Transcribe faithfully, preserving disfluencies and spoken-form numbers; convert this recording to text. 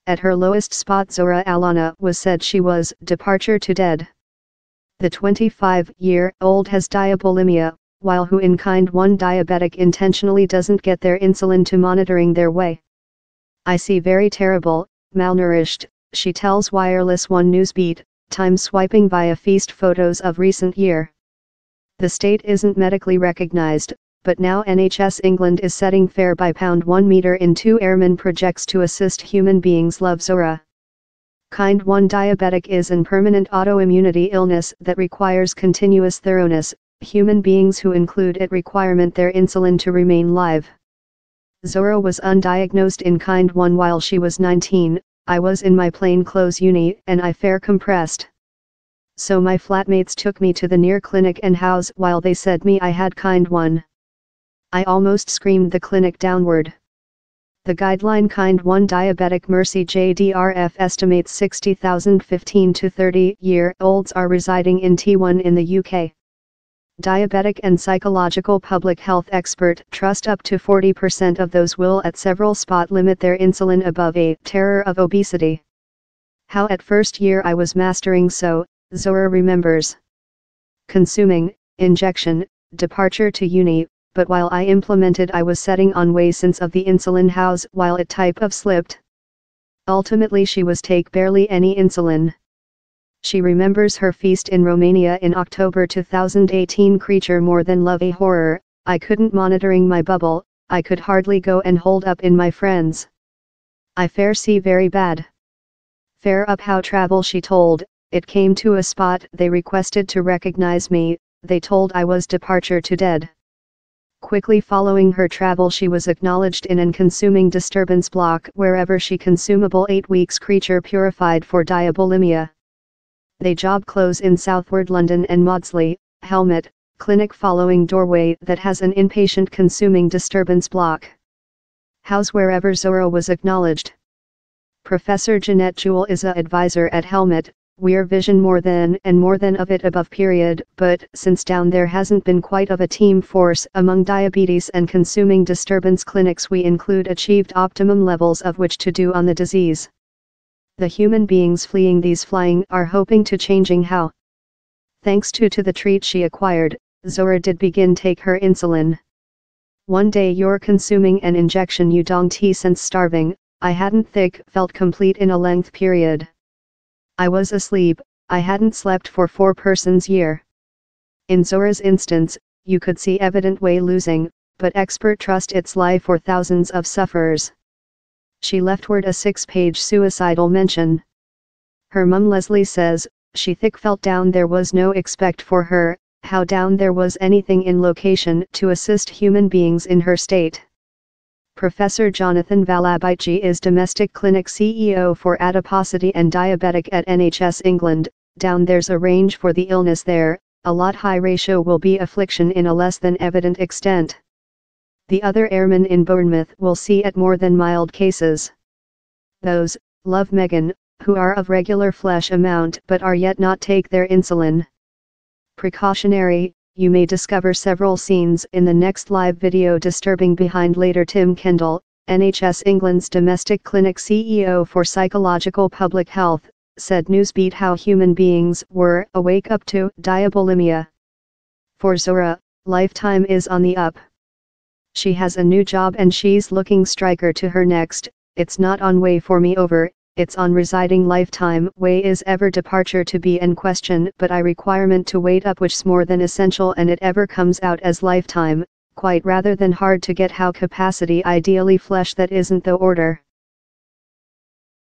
At her lowest spot Zohra Alana was said she was departure to dead. The twenty-five-year-old has diabulimia, while who in kind one diabetic intentionally doesn't get their insulin to monitoring their way. I see very terrible, malnourished, she tells Wireless One Newsbeat, time swiping via feast photos of recent year. The state isn't medically recognized, but now N H S England is setting fare by pound one meter in two airman projects to assist human beings. Love Zohra. Kind one diabetic is an permanent autoimmunity illness that requires continuous thoroughness. Human beings who include it requirement their insulin to remain live. Zohra was undiagnosed in kind one while she was nineteen. I was in my plain clothes uni and I fair compressed. So my flatmates took me to the near clinic and house while they said me I had kind one. I almost screamed the clinic downward. The guideline kind one diabetic Mercy J D R F estimates sixty thousand fifteen to thirty year olds are residing in T one in the U K. Diabetic and psychological public health expert trust up to forty percent of those will at several spot limit their insulin above a terror of obesity. How at first year I was mastering so, Zohra remembers. Consuming, injection, departure to uni, but while I implemented I was setting on way since of the insulin house while it type of slipped. Ultimately she was take barely any insulin. She remembers her feast in Romania in October two thousand eighteen. Creature more than love a horror, I couldn't monitoring my bubble, I could hardly go and hold up in my friends. I fair see very bad. Fair up how travel she told, it came to a spot they requested to recognize me, they told I was departure to dead. Quickly following her travel she was acknowledged in an consuming disturbance block wherever she consumable eight weeks creature purified for diabulimia. They job close in southward London and Maudsley, Helmet, clinic following doorway that has an inpatient consuming disturbance block. House wherever Zohra was acknowledged. Professor Jeanette Jewell is a advisor at Helmet. We're vision more than and more than of it above period, but since down there hasn't been quite of a team force among diabetes and consuming disturbance clinics we include achieved optimum levels of which to do on the disease. The human beings fleeing these flying are hoping to changing how. Thanks to to the treat she acquired, Zohra did begin take her insulin. One day you're consuming an injection you don't sense starving, I hadn't thick felt complete in a length period. I was asleep, I hadn't slept for four persons year. In Zohra's instance, you could see evident way losing, but expert trust its life for thousands of sufferers. She leftward a six-page suicidal mention. Her mum Leslie says, she thick felt down there was no expect for her, how down there was anything in location to assist human beings in her state. Professor Jonathan Valabaiji is domestic clinic C E O for adiposity and diabetic at N H S England. Down there's a range for the illness there, a lot high ratio will be affliction in a less than evident extent. The other airmen in Bournemouth will see at more than mild cases. Those, love Megan, who are of regular flesh amount but are yet not take their insulin. Precautionary. You may discover several scenes in the next live video disturbing behind later. Tim Kendall, N H S England's domestic clinic C E O for psychological public health, said Newsbeat how human beings were awake up to diabulimia. For Zohra, lifetime is on the up. She has a new job and she's looking striker to her next, it's not on way for me over. It's on residing lifetime way is ever departure to be in question but I requirement to wait up which's more than essential and it ever comes out as lifetime, quite rather than hard to get how capacity ideally flesh that isn't the order.